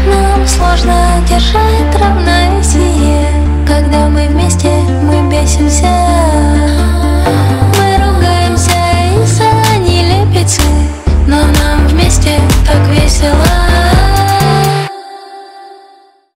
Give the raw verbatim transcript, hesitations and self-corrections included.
Нам сложно держать равновесие, когда мы вместе, мы бесимся. Мы ругаемся из-за нелепицы, но нам вместе так весело.